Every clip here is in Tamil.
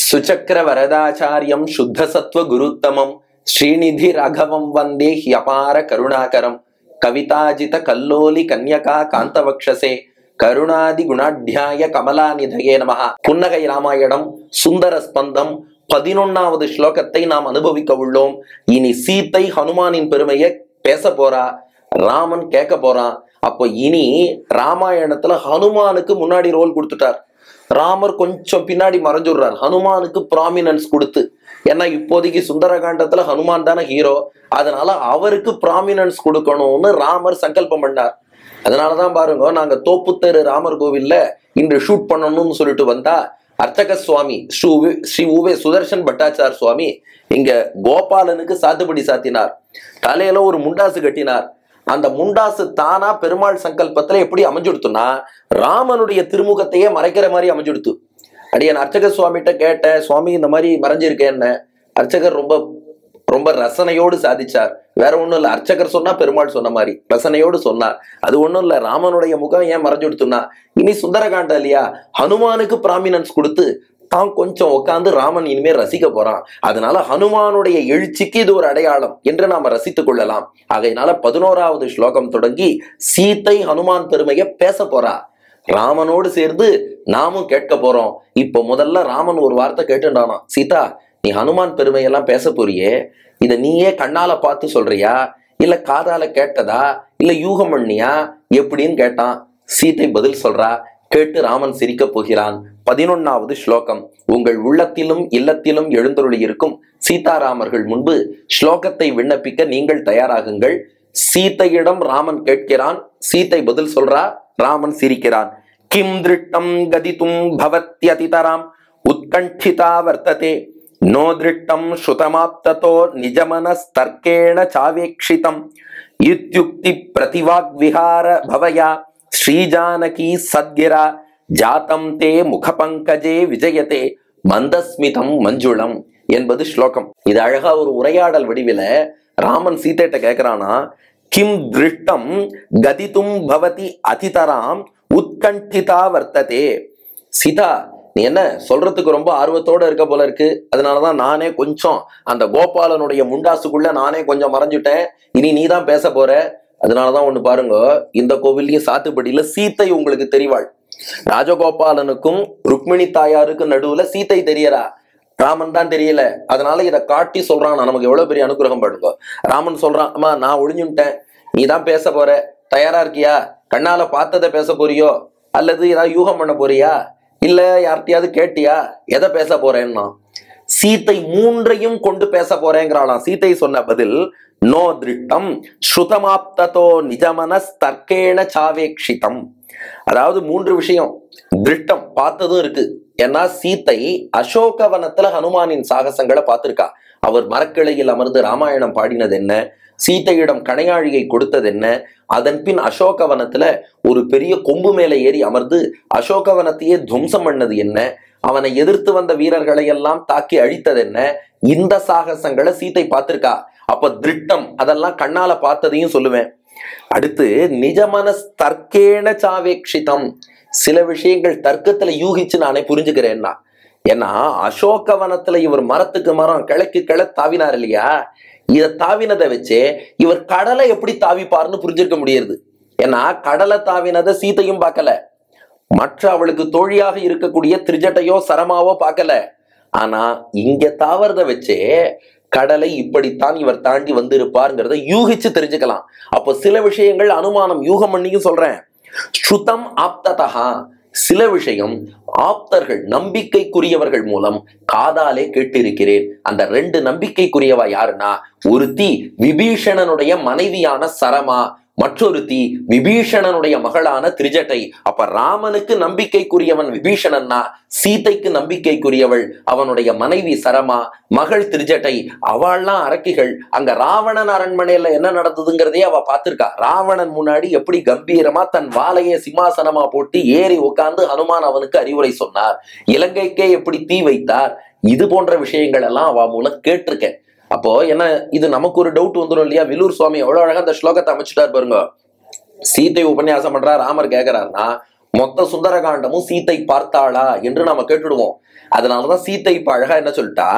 சுச்சக்கர வரதாச்சாரியம் சுத்த சத்வ குருத்தமம் ஸ்ரீநிதி ராகவம் வந்தே ஹியபார கருணாகரம் கவிதாஜித கல்லோலி கன்யகா காந்தவக்ஷசே கருணாதி குணாட்யாய கமலாநிதயே நமஹ. புன்னகை ராமாயணம் சுந்தர ஸ்பந்தம் 11வது ஸ்லோகத்தை நாம் அனுபவிக்க உள்ளோம். இனி சீத்தை ஹனுமானின் பெருமையை பேச போறா, ராமன் கேட்க போறான். அப்போ இனி ராமாயணத்துல ஹனுமானுக்கு முன்னாடி ரோல் கொடுத்துட்டார். ராமர் கொஞ்சம் பின்னாடி மறைஞ்சுடுறார், ஹனுமானுக்கு ப்ராமினன்ஸ் கொடுத்து. ஏன்னா இப்போதைக்கு சுந்தரகாண்டத்துல ஹனுமான் தானே ஹீரோ, அதனால அவருக்கு ப்ராமினன்ஸ் கொடுக்கணும்னு ராமர் சங்கல்பம் பண்ணார். அதனாலதான் பாருங்க, நாங்க தோப்புத்தெரு ராமர் கோவில்ல இன்று ஷூட் பண்ணணும்னு சொல்லிட்டு வந்தா அர்ச்சக சுவாமி ஸ்ரீ உவே சுதர்சன் பட்டாச்சார் சுவாமி இங்க கோபாலனுக்கு சாத்துப்படி சாத்தினார். தலையில ஒரு முண்டாசு கட்டினார். அந்த முண்டாசு தானா பெருமாள் சங்கல்பத்துல எப்படி அமைஞ்சுடுத்துனா ராமனுடைய திருமுகத்தையே மறைக்கிற மாதிரி அமைஞ்சுடுத்து. அடியன் அர்ச்சக சுவாமிகிட்ட கேட்டேன், சுவாமி இந்த மாதிரி மறைஞ்சிருக்கேன்னு. அர்ச்சகர் ரொம்ப ரொம்ப ரசனையோடு சாதிச்சார். வேற ஒண்ணும் இல்ல, அர்ச்சகர் சொன்னா பெருமாள் சொன்ன மாதிரி ரசனையோடு சொன்னார். அது ஒண்ணும் இல்ல, ராமனுடைய முகம் ஏன் மறைஞ்சுடுத்துனா இனி சுந்தரகாண்டம் இல்லையா, ஹனுமானுக்கு ப்ராமினன்ஸ் கொடுத்து தான் கொஞ்சம் உட்காந்து ராமன் இனிமே ரசிக்க போறான். அதனால ஹனுமானுடைய எழுச்சிக்கு இது ஒரு அடையாளம் என்று நாம ரசித்துக் கொள்ளலாம். ஆகையினால 11வது ஸ்லோகம் தொடங்கி சீத்தை ஹனுமான் பெருமையை பேச போறா. ராமனோடு சேர்ந்து நாமும் கேட்க போறோம். இப்போ முதல்ல ராமன் ஒரு வார்த்தை கேட்டுட்டானா, சீதா நீ ஹனுமான் பெருமையெல்லாம் பேச போறியே, இத நீயே கண்ணால பார்த்து சொல்றியா இல்ல காதால கேட்டதா இல்ல யூகம் பண்ணியா எப்படின்னு கேட்டான். சீத்தை பதில் சொல்றா. கேட்டு ராமன் சிரிக்க போகிறான். 11வது ஸ்லோகம். உங்கள் உள்ளத்திலும் இல்லத்திலும் எழுந்தருளி இருக்கும் சீதாராமர்கள் முன்பு ஸ்லோகத்தை விண்ணப்பிக்க நீங்கள் தயாராகுங்கள். சீத்தையிடம் ராமன் கேட்கிறான். சீத்தை பதில் சொல்றா. ராமன் சிரிக்கிறான். கிம் திருட்டம் கதிதும் பவத்யதிதராம் உத்கண்டிதா வர்த்ததே நோ திருட்டம் ஸ்ருதமாப்ததோ நிஜமனஸ்தர்க்கேண சாவேக்ஷிதம் இத்யுக்தி பிரதிவாக்விஹார பவயா ஸ்ரீஜானகி சத்கிரா ஜாத்தம் தே முகபங்கஜே விஜயதே மந்தஸ்மிதம் மஞ்சுளம் என்பது ஸ்லோகம். இது அழகா ஒரு உரையாடல் வடிவில ராமன் சீதைட்ட கேட்கிறானா, கிம் திருஷ்டம் கதிதும் பவதி அதிதராம் உத்கண்டிதா வர்த்ததே. சீதா நீ என்ன சொல்றதுக்கு ரொம்ப ஆர்வத்தோட இருக்க போல இருக்கு, அதனாலதான் நானே கொஞ்சம் அந்த கோபாலனுடைய முண்டாசுக்குள்ள நானே கொஞ்சம் மறைஞ்சுட்டேன். இனி நீ தான் பேச போற. அதனாலதான் ஒண்ணு பாருங்க, இந்த கோவில்லையும் சாத்துப்படியில சீத்தை உங்களுக்கு தெரிவாள். ராஜகோபாலனுக்கும் ருக்மிணி தாயாருக்கும் நடுவுல சீத்தை தெரியறா, ராமன் தான் தெரியல. அதனால இதை காட்டி சொல்றான். நமக்கு எவ்வளவு பெரிய அனுகிரகம் பாருங்க. ராமன் சொல்றான், அம்மா நான் ஒளிஞ்சுட்டேன், நீ தான் பேச போற, தயாரா இருக்கியா? கண்ணால பார்த்ததை பேச போறியோ அல்லது ஏதாவது யூகம் பண்ண போறியா இல்ல யார்கிட்டயாவது கேட்டியா எதை பேச போறேன்னா? சீத்தை மூன்றையும் கொண்டு பேச போறேங்கிறாளாம். சீத்தை சொன்ன பதில் நோ திருட்டம் ஸ்ருதமாப்ததோ நிஜமனஸ் தர்க்கேண சாவேக்ஷிதம். அதாவது 3 விஷயம். திருட்டம் பார்த்ததும் இருக்கு. ஏன்னா சீத்தை அசோகவனத்துல ஹனுமானின் சாகசங்களை பார்த்திருக்கா. அவர் மரக்கிளையில் அமர்ந்து ராமாயணம் பாடினது என்ன, சீத்தையிடம் கணையாழியை கொடுத்தது என்ன, அதன் பின் அசோகவனத்துல ஒரு பெரிய கொம்பு மேல ஏறி அமர்ந்து அசோகவனத்தையே துவம்சம் பண்ணது என்ன, அவனை எதிர்த்து வந்த வீரர்களை எல்லாம் தாக்கி அழித்தது என்ன, இந்த சாகசங்களை சீத்தை பார்த்திருக்கா. அப்ப திருட்டம் அதெல்லாம் கண்ணால பார்த்ததையும் சொல்லுவேன். அடுத்து நிஜமனஸ் தர்க்கேண சாவேக்ஷிதம். சில விஷயங்கள் தர்க்கத்துல யூகிச்சு நானே புரிஞ்சுக்கிறேன்னா. ஏன்னா அசோகவனத்துல இவர் மரத்துக்கு மரம் கிழக்கு கிளை தாவினார் இல்லையா, இதை தாவினதை வச்சே இவர் கடலை எப்படி தாவிப்பார்னு புரிஞ்சிருக்க முடியாது. ஏன்னா கடலை தாவினதை சீத்தையும் பார்க்கல, மற்ற அவளுக்கு தோழியாக இருக்கக்கூடிய திரிஜட்டையோ சரமாவோ பார்க்கல. ஆனா இங்க தாவறத வச்சே கடலை இப்படித்தான் இவர் தாண்டி வந்திருப்பாருங்கிறத யூகிச்சு தெரிஞ்சுக்கலாம். அப்போ சில விஷயங்கள் அனுமானம் யூகம் பண்ணியும் சொல்றேன். ஸ்ருதம் ஆப்ததா, சில விஷயம் ஆப்தர்கள் நம்பிக்கைக்குரியவர்கள் மூலம் காதாலே கேட்டிருக்கிறேன். அந்த 2 நம்பிக்கைக்குரியவா யாருன்னா, ஒருத்தி விபீஷணனுடைய மனைவியான சரமா, மற்றொருத்தி விபீஷணனுடைய மகளான திரிஜட்டை. அப்ப ராமனுக்கு நம்பிக்கைக்குரியவன் விபீஷணன்னா, சீதைக்கு நம்பிக்கைக்குரியவள் அவனுடைய மனைவி சரமா, மகள் திரிஜட்டை. அவள்லாம் அரக்கிகள். அங்க ராவணன் அரண்மனையில என்ன நடந்ததுங்கிறதே அவ பார்த்திருக்கா. ராவணன் முன்னாடி எப்படி கம்பீரமா தன் வாளையே சிம்மாசனமா போட்டு ஏறி உட்கார்ந்து ஹனுமான் அவனுக்கு அறிவுரை சொன்னார், இலங்கைக்கே எப்படி தீ வைத்தார், இது போன்ற விஷயங்கள் எல்லாம் அவ மூலம் கேட்டிருக்கேன். அப்போ என்ன, இது நமக்கு ஒரு டவுட் வந்துடும் இல்லையா? வில்லூர் சுவாமி எவ்வளவு அழகா அந்த ஸ்லோகத்தை அமைச்சுட்டார் பாருங்க. சீத்தை உபன்யாசம் பண்றா, ராமர் கேட்கிறாருன்னா மொத்த சுந்தரகாண்டமும் சீத்தை பார்த்தாளா என்று நாம கேட்டுடுவோம். அதனாலதான் சீத்தை இப்ப அழகா என்ன சொல்லிட்டா,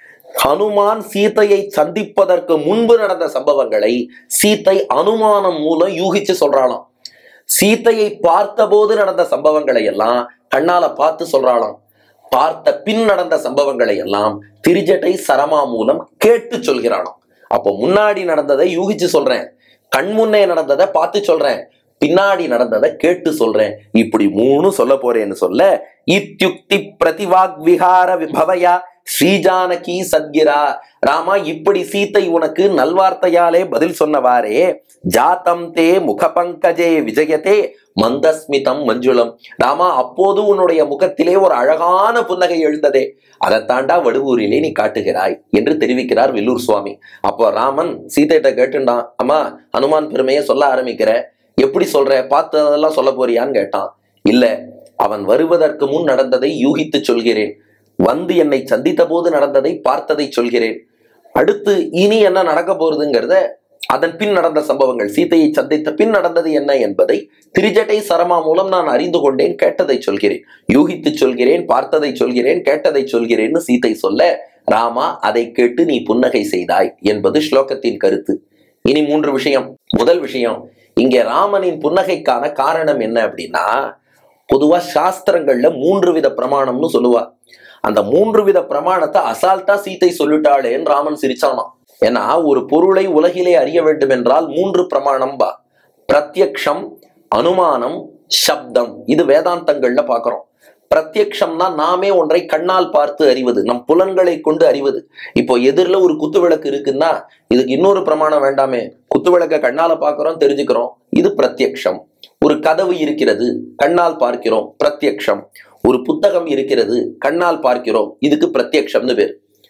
ஹனுமான் சீத்தையை சந்திப்பதற்கு முன்பு நடந்த சம்பவங்களை சீத்தை அனுமானம் மூலம் யூகிச்சு சொல்றாளாம். சீத்தையை பார்த்த போது நடந்த சம்பவங்களை எல்லாம் கண்ணால பார்த்து சொல்றாளாம். பார்த்த பின் நடந்த சம்பவங்களை எல்லாம் திரிஜட்டை சரமா மூலம் கேட்டு சொல்கிறானாம். அப்போ முன்னாடி நடந்ததை யூகிச்சு சொல்றேன், கண்முன்னே நடந்ததை பார்த்து சொல்றேன், பின்னாடி நடந்ததை கேட்டு சொல்றேன். இப்படி 3 சொல்ல போறேன்னு சொல்ல, இத்யுக்தி பிரதிவாக் விஹார விபவயா ஸ்ரீஜானகி சத்கிரா. ராமா, இப்படி சீத்தை உனக்கு நல்வார்த்தையாலே பதில் சொன்னவாறே, ஜாத்தம் தே முகபங்கஜே விஜயத்தே மந்தஸ்மிதம் மஞ்சுளம். ராமா, அப்போது உன்னுடைய முகத்திலே ஒரு அழகான புன்னகை எழுந்ததே, அதைத்தாண்டா வடுவூரிலே நீ காட்டுகிறாய் என்று தெரிவிக்கிறார் வில்லூர் சுவாமி. அப்போ ராமன் சீதையிட்ட கேட்டுண்டான், அம்மா ஹனுமான் பெருமையை சொல்ல ஆரம்பிக்கிற, எப்படி சொல்ற, பார்த்ததெல்லாம் சொல்ல போறியான்னு கேட்டான். இல்ல, அவன் வருவதற்கு முன் நடந்ததை யூகித்து சொல்கிறேன், வந்து என்னை சந்தித்த போது நடந்ததை பார்த்ததை சொல்கிறேன், அடுத்து இனி என்ன நடக்க போறதுங்கிறத, அதன் பின் நடந்த சம்பவங்கள், சீதையை சந்தித்த பின் நடந்தது என்ன என்பதை திரிஜட்டை சரமா மூலம் நான் அறிந்து கொண்டேன், கேட்டதை சொல்கிறேன், யூகித்து சொல்கிறேன், பார்த்ததை சொல்கிறேன், கேட்டதை சொல்கிறேன்னு சீதை சொல்ல, ராமா அதை கேட்டு நீ புன்னகை செய்தாய் என்பது ஸ்லோகத்தின் கருத்து. இனி 3 விஷயம். முதல் விஷயம், இங்கே ராமனின் புன்னகைக்கான காரணம் என்ன அப்படின்னா, பொதுவா சாஸ்திரங்கள்ல 3 வித பிரமாணம்னு சொல்லுவா. அந்த 3 வித பிரமாணத்தை அசால்ட்டா சீத்தை சொல்லிட்டாளேன்னு ராமன் சிரிச்சானாம். ஏன்னா ஒரு பொருளை உலகிலே அறிய வேண்டும் என்றால் 3 பிரமாணம் பா. பிரத்யக்ஷம், அனுமானம், சப்தம். இது வேதாந்தங்கள்ல பாக்குறோம். பிரத்யக்ஷம்னா நாமே ஒன்றை கண்ணால் பார்த்து அறிவது, நம் புலன்களை கொண்டு அறிவது. இப்போ எதிரில ஒரு குத்து விளக்கு இருக்குன்னா இதுக்கு இன்னொரு பிரமாணம் வேண்டாமே, குத்து விளக்க கண்ணால பாக்குறோம், தெரிஞ்சுக்கிறோம், இது பிரத்யக்ஷம். ஒரு கதவு இருக்கிறது, கண்ணால் பார்க்கிறோம், பிரத்யக்ஷம். ஒரு புத்தகம் இருக்கிறது, கண்ணால் பார்க்கிறோம், இதுக்கு பிரத்யக்ஷம்னு பேர்.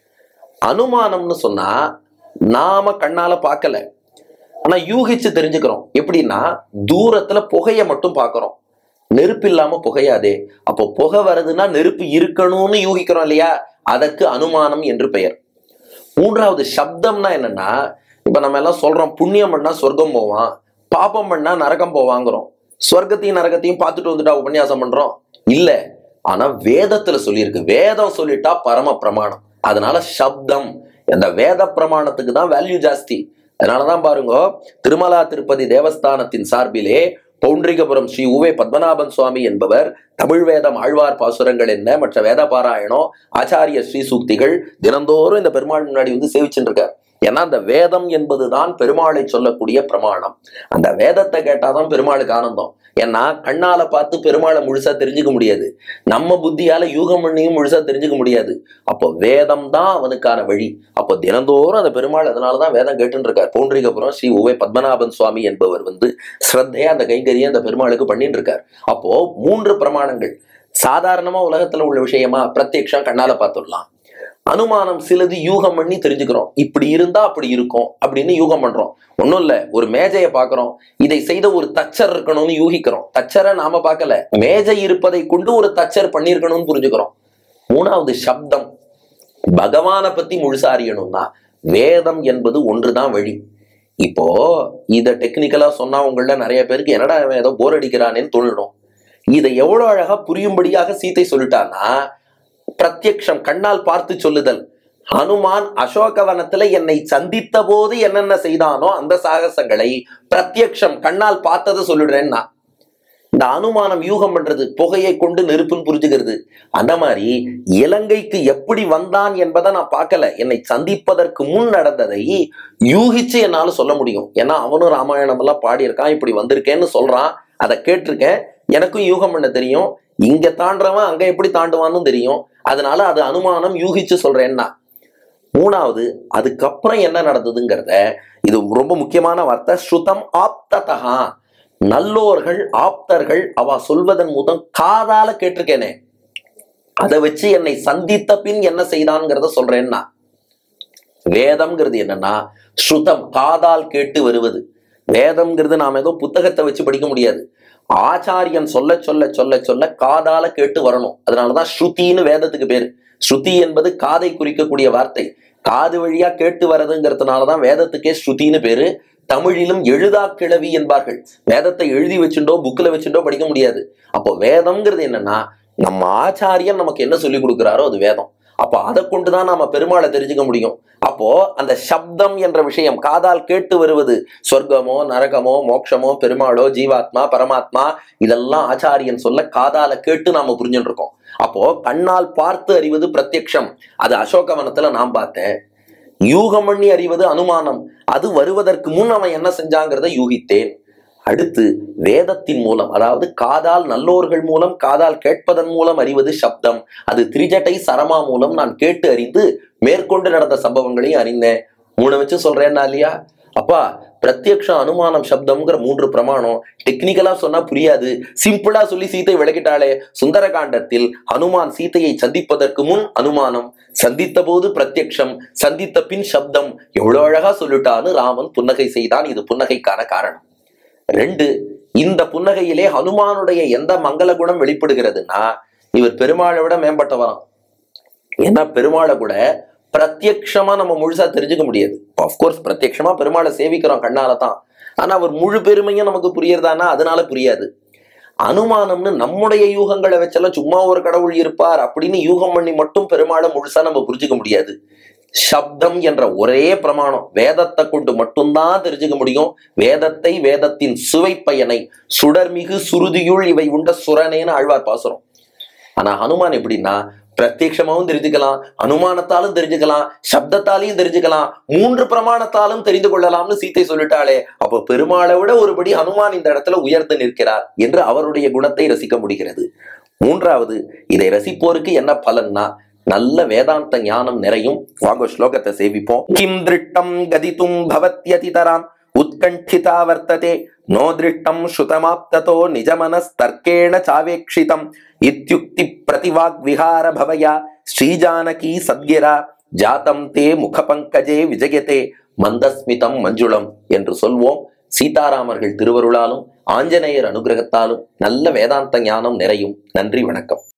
அனுமானம்னு சொன்னா நாம கண்ணால பார்க்கல, ஆனா யூகிச்சு தெரிஞ்சுக்கிறோம். எப்படின்னா தூரத்துல புகையை மட்டும் பார்க்கிறோம், நெருப்பு இல்லாம புகையாதே, அப்போ புகை வருதுன்னா நெருப்பு இருக்கணும்னு யூகிக்கிறோம் இல்லையா, அதற்கு அனுமானம் என்று பெயர். 3வது சப்தம்னா என்னன்னா, இப்ப நம்ம எல்லாம் சொல்றோம், புண்ணியம் பண்ணா சொர்க்கம் போவான், பாபம் பண்ணா நரகம் போவாங்கிறோம். சொர்க்கத்தையும் நரகத்தையும் பார்த்துட்டு வந்துட்டா உபன்யாசம் பண்றோம் இல்ல, ஆனா வேதத்துல சொல்லியிருக்கு, வேதம் சொல்லிட்டா பரம பிரமாணம். அதனால சப்தம், இந்த வேத பிரமாணத்துக்கு தான் வேல்யூ ஜாஸ்தி. அதனாலதான் பாருங்க, திருமலா திருப்பதி தேவஸ்தானத்தின் சார்பிலே பௌண்டரிகபுரம் ஸ்ரீ உவே பத்மநாபன் சுவாமி என்பவர் தமிழ் வேதம் ஆழ்வார் பாசுரங்கள் என்ன, மற்ற வேத பாராயணம், ஆச்சாரிய ஸ்ரீ சூக்திகள் தினந்தோறும் இந்த பெருமாள் முன்னாடி வந்து சேவிச்சுட்டு இருக்கார். ஏன்னா அந்த வேதம் என்பதுதான் பெருமாளை சொல்லக்கூடிய பிரமாணம். அந்த வேதத்தை கேட்டாதான் பெருமாளுக்கு ஆனந்தம். ஏன்னா கண்ணால பார்த்து பெருமாளை முழுசா தெரிஞ்சுக்க முடியாது, நம்ம புத்தியால யூகம் பண்ணியும் முழுசா தெரிஞ்சுக்க முடியாது. அப்போ வேதம் தான் அவனுக்கான வழி. அப்போ தினந்தோறும் அந்த பெருமாள் அதனாலதான் வேதம் கேட்டுன்னு இருக்கார். பௌண்டரிகபுரம் ஸ்ரீ உவே பத்மநாபன் சுவாமி என்பவர் வந்து ஸ்ரத்தையா அந்த கைங்கரியை அந்த பெருமாளுக்கு பண்ணிட்டு இருக்கார். அப்போ 3 பிரமாணங்கள் சாதாரணமா உலகத்துல உள்ள விஷயமா, பிரத்யக்ஷம் கண்ணால பார்த்துடலாம், அனுமானம் சிலது யூகம் பண்ணி தெரிஞ்சுக்கிறோம், இப்படி இருந்தா அப்படி இருக்கும் அப்படின்னு யூகம் பண்றோம். ஒன்னும் இல்ல, ஒரு மேஜையை பாக்குறோம், இதை செய்த ஒரு தச்சர் இருக்கணும்னு யூகிக்கிறோம். தச்சரை நாம பார்க்கல, மேஜை இருப்பதை கொண்டு ஒரு தச்சர் பண்ணிருக்கணும்னு புரிஞ்சுக்கிறோம். 3வது சப்தம், பகவானை பத்தி முழுசா அறியணும்னா வேதம் என்பது ஒன்றுதான் வழி. இப்போ இத டெக்னிக்கலா சொன்னா உங்கள நிறைய பேருக்கு என்னடா ஏதோ போர் அடிக்கிறானேன்னு தோணிடும். இதை எவ்வளவு அழகா புரியும்படியாக சீத்தை சொல்லிட்டான்னா, பிரத்யக்ஷம் கண்ணால் பார்த்து சொல்லுதல். ஹனுமான் அசோகவனத்துல என்னை சந்தித்த போது என்னென்ன செய்தானோ அந்த சாகசங்களை பிரத்யக்ஷம் கண்ணால் பார்த்ததை சொல்லிடுறேன்னா, இந்த அனுமானம் யூகம் பண்றது, புகையை கொண்டு நெருப்புன்னு புரிஞ்சுக்கிறது. அந்த மாதிரி இலங்கைக்கு எப்படி வந்தான் என்பதை நான் பார்க்கல, என்னை சந்திப்பதற்கு முன் நடந்ததை யூகிச்சு என்னால சொல்ல முடியும். ஏன்னா அவனும் ராமாயணம் எல்லாம் பாடியிருக்கான், இப்படி வந்திருக்கேன்னு சொல்றான், அதை கேட்டிருக்கேன், எனக்கும் யூகம் பண்ண தெரியும், இங்க தாண்டவன் அங்க எப்படி தாண்டுவான்னு தெரியும். அதனால அது அனுமானம், யூகிச்சு சொல்றேன்னா. 3வது, அதுக்கப்புறம் என்ன நடந்ததுங்கிறத, இது ரொம்ப முக்கியமான வார்த்தை, ஸ்ருதம் ஆப்ததா, நல்லோர்கள் ஆப்தர்கள் அவ சொல்வதன் மூலம் காதால கேட்டிருக்கேனே, அதை வச்சு என்னை சந்தித்த பின் என்ன செய்தான்ங்கிறத சொல்றேன்னா. வேதம்ங்கிறது என்னன்னா ஸ்ருதம், காதால் கேட்டு வருவது. வேதம்ங்கிறது நாம ஏதோ புத்தகத்தை வச்சு படிக்க முடியாது, ஆச்சாரியன் சொல்ல சொல்ல சொல்ல சொல்ல காதால கேட்டு வரணும். அதனாலதான் ஸ்ருதின்னு வேதத்துக்கு பேரு. ஸ்ருதி என்பது காதை குறிக்கக்கூடிய வார்த்தை, காது வழியா கேட்டு வர்றதுங்கிறதுனாலதான் வேதத்துக்கே ஸ்ருதின்னு பேரு. தமிழிலும் எழுதா கிழவி என்பார்கள். வேதத்தை எழுதி வச்சுட்டோ புக்ல வச்சுட்டோ படிக்க முடியாது. அப்போ வேதம்ங்கிறது என்னன்னா, நம்ம ஆச்சாரியன் நமக்கு என்ன சொல்லி கொடுக்குறாரோ அது வேதம். அப்போ அதை கொண்டுதான் நாம பெருமாளை தெரிஞ்சுக்க முடியும். அப்போ அந்த சப்தம் என்ற விஷயம், காதால் கேட்டு வருவது, சொர்க்கமோ நரகமோ மோட்சமோ பெருமாளோ ஜீவாத்மா பரமாத்மா, இதெல்லாம் ஆச்சாரியன் சொல்ல காதால கேட்டு நாம புரிஞ்சுட்டு இருக்கோம். அப்போ கண்ணால் பார்த்து அறிவது பிரத்யக்ஷம், அது அசோகவனத்துல நான் பார்த்தேன். யூகம் பண்ணி அறிவது அனுமானம், அது வருவதற்கு முன் அவன் என்ன செஞ்சாங்கிறத யூகித்தேன். அடுத்து வேதத்தின் மூலம், அதாவது காதால் நல்லோர்கள் மூலம் காதால் கேட்பதன் மூலம் அறிவது சப்தம், அது திரிஜட்டை சரமா மூலம் நான் கேட்டு அறிந்து மேற்கொண்டு நடந்த சம்பவங்களையும் அறிந்தேன். 3 வச்சு சொல்றேன்னா இல்லையா? அப்பா, பிரத்யக்ஷம் அனுமானம் சப்தம்ங்கிற 3 பிரமாணம் டெக்னிக்கலா சொன்னா புரியாது. சிம்பிளா சொல்லி சீத்தை விளக்கிட்டாலே. சுந்தரகாண்டத்தில் ஹனுமான் சீத்தையை சந்திப்பதற்கு முன் அனுமானம், சந்தித்த போது பிரத்யக்ஷம், சந்தித்த பின் சப்தம். எவ்வளவு அழகா சொல்லிட்டான்னு ராமன் புன்னகை செய்தான். இது புன்னகைக்கான காரணம். 2, இந்த புன்னகையிலே ஹனுமானுடைய எந்த மங்கள குணம் வெளிப்படுகிறதுனா, இவர் பெருமாளை விட மேம்பட்டவராம். ஏன்னா பெருமாளை கூட பிரத்யக்ஷமா நம்ம முழுசா தெரிஞ்சுக்க முடியாது. ஆஃப்கோர்ஸ் பிரத்யக்ஷமா பெருமாளை சேவிக்கிறோம் கண்ணால தான். ஆனா அவர் முழு பெருமையும் நமக்கு புரியறதானா? அதனால புரியாது. அனுமானம்னு நம்முடைய யூகங்களை வச்செல்லாம் சும்மா ஒரு கடவுள் இருப்பார் அப்படின்னு யூகம் பண்ணி மட்டும் பெருமாளை முழுசா நம்ம புரிஞ்சுக்க முடியாது. சப்தம் என்ற ஒரே பிரமாணம் வேதத்தை கொண்டு மட்டும்தான் தெரிஞ்சுக்க முடியும். வேதத்தை, வேதத்தின் சுவை பயனை, சுடர்மிகு சுருதியுள் இவை உண்ட சுரனேன்னு ஆழ்வார் பாசுரம். ஆனா ஹனுமான் எப்படின்னா, பிரத்யக்ஷமாவும் தெரிஞ்சுக்கலாம், அனுமானத்தாலும் தெரிஞ்சுக்கலாம், சப்தத்தாலையும் தெரிஞ்சுக்கலாம், 3 பிரமாணத்தாலும் தெரிந்து கொள்ளலாம்னு சீத்தை சொல்லிட்டாளே. அப்போ பெருமாளை விட ஒருபடி ஹனுமான் இந்த இடத்துல உயர்ந்து நிற்கிறார் என்று அவருடைய குணத்தை ரசிக்க முடிகிறது. 3வது, இதை ரசிப்போருக்கு என்ன பலன்னா, நல்ல வேதாந்த ஞானம் நிறையும். வாங்க ஸ்லோகத்தை சேவிப்போம். கிம் திருஷ்டம் கதிதும் பவத்யதிதராம் உத்கண்டிதா வர்த்ததே நோ திருஷ்டம் ஸ்ருதமாப்ததோ நிஜமனஸ்தர்க்கேண சாவேக்ஷிதம் இத்யுக்தி பிரதிவாக் விஹார பவயா ஸ்ரீஜானகி சத்கிரா ஜாதம் தே முகபங்கஜே விஜயதே மந்தஸ்மிதம் மஞ்சுளம் என்று சொல்வோம். சீதாராமர்கள் திருவருளாலும் ஆஞ்சநேயர் அனுகிரகத்தாலும் நல்ல வேதாந்த ஞானம் நிறையும். நன்றி, வணக்கம்.